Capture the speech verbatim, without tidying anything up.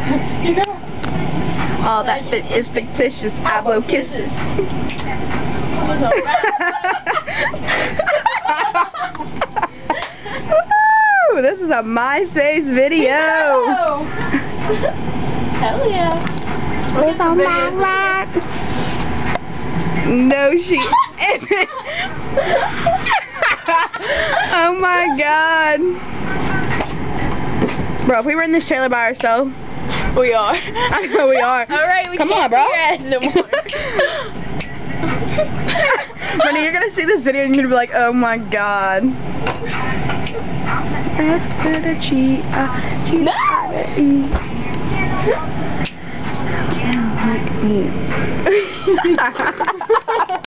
You know? Oh, that fit is fictitious. I blow kisses. Woo! This is a MySpace video. Hell yeah. Where's all my rock? No, she isn't. Oh my god. Bro, if we were in this trailer by ourselves. We are. I know we are. Alright, we Come can't on, bro. be no more. Brittany, you're gonna see this video and you're gonna be like, oh my god. S to the G, uh, G No! to E. Sound like me.